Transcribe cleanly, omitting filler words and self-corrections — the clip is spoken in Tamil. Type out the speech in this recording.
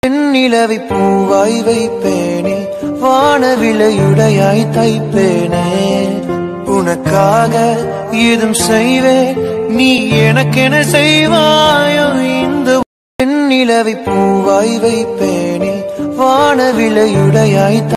நிலவை பூவாய் வைப்பேனே, வானவிலையுடையாய் தைப்பேனே. உனக்காக ஏதும் செய்வேன், நீ எனக்கென செய்வாயோ. இந்த நிலவை பூவாய் வைப்பேனே, வானவிலையுடையாய்